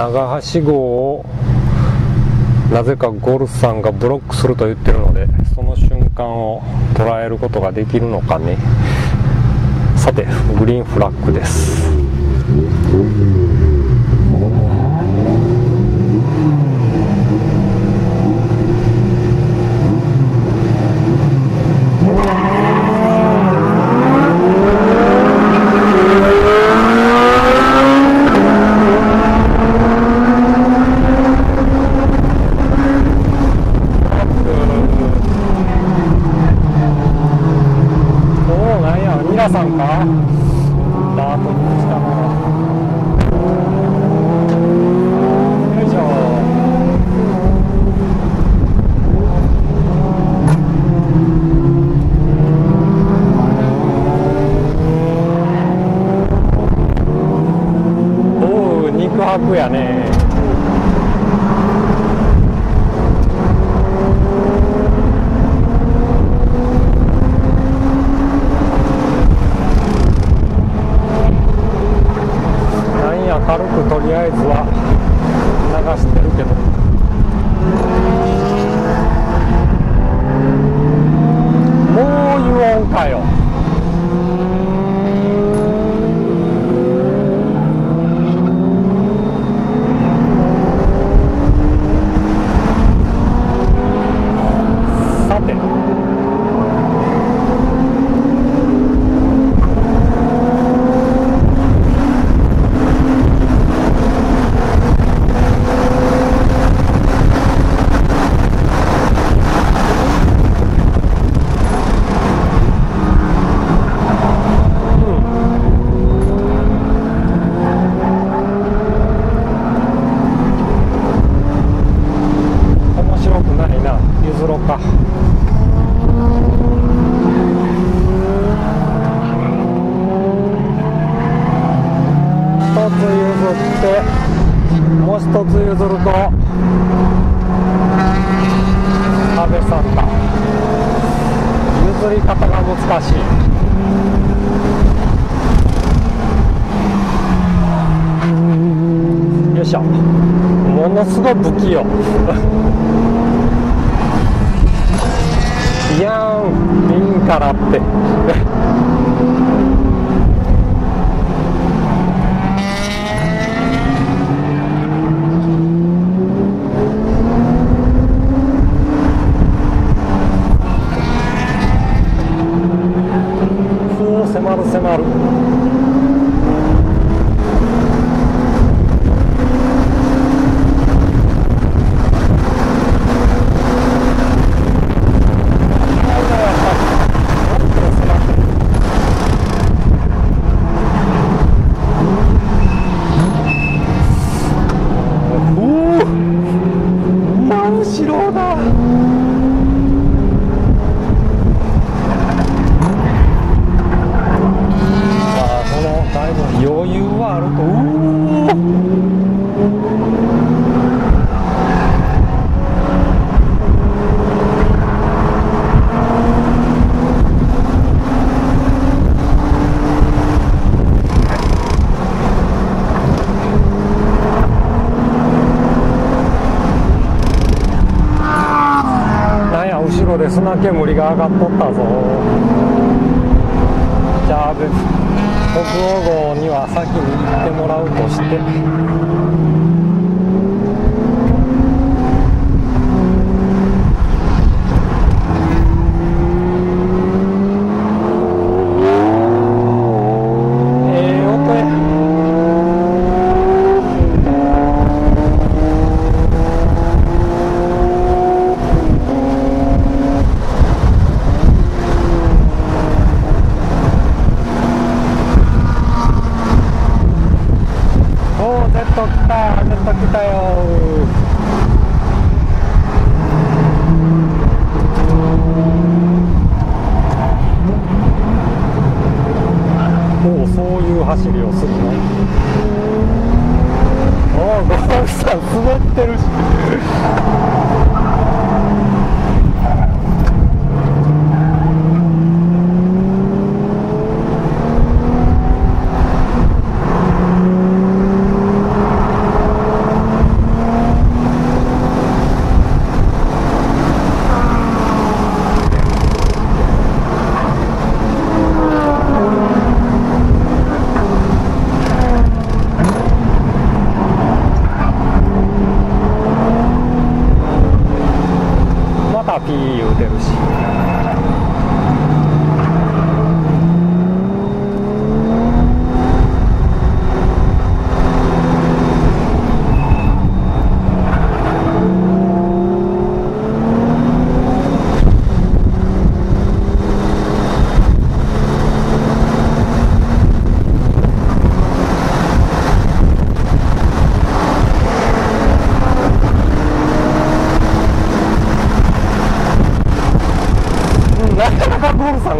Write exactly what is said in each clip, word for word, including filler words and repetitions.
長橋号をなぜかゴルフさんがブロックすると言ってるので、その瞬間を捉えることができるのかね。さて、グリーンフラッグです。皆さんかダートに来たの。よいしょ。おう、肉薄やね。軽くとりあえずは流してるけど、もう言おんかよ。さて、譲ろうか。一つ譲ってもう一つ譲ると阿部さんだ。譲り方が難しい。よいしょ。ものすごい不器用。いやーん、いいんからってふう、迫る迫る。後ろだ。このだいぶ余裕はあると。後ろで砂煙が上がっとったぞ。じゃあ北欧号には先に行ってもらうとして、ええ音や。ジェット来た、ジェット来たよ。もうそういう走りをするの。おお、ゴルフさん滑ってるし。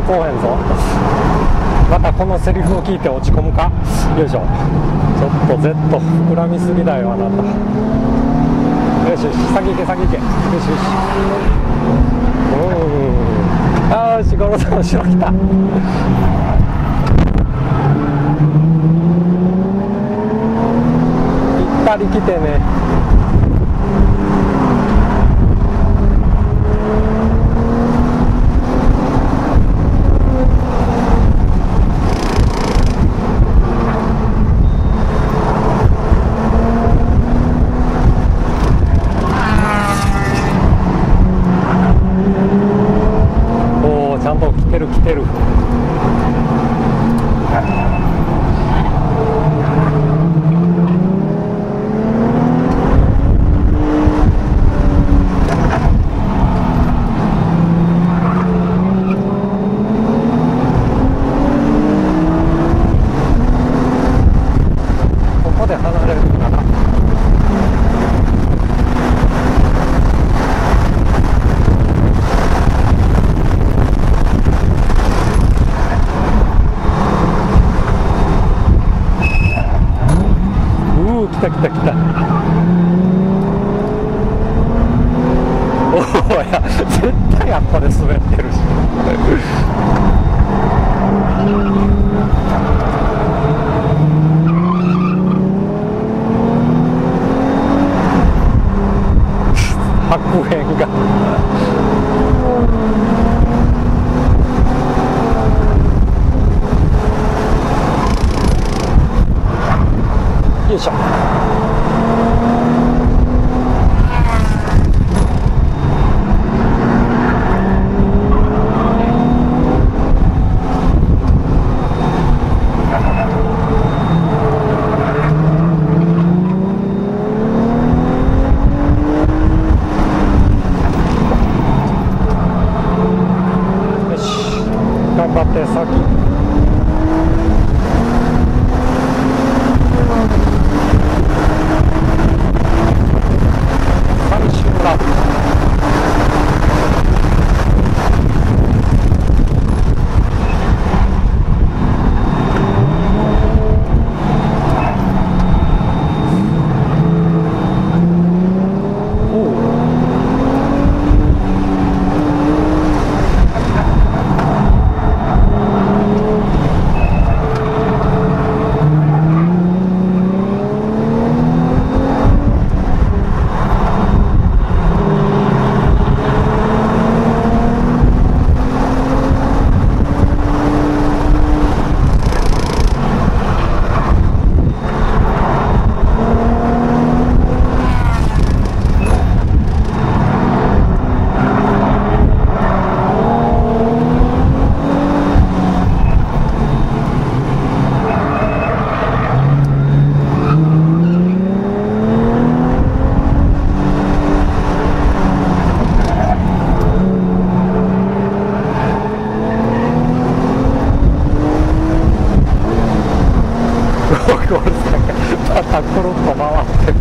こうへんぞ。またこのセリフを聞いて落ち込むか。よいしょ。ちょっと Z 膨らみすぎだよあなた。よしよし、先行け先行け。よしよし。うん、あーし、ゴロさん後ろ来た。ぴったり来てね。ちゃんと来てる来てる。ここで離れるかな。来た来た来た。おお、いや絶対あっこで滑ってるし。白煙がよいしょ。よし、頑張って先。ゴールさんがまたコロッと回ってる。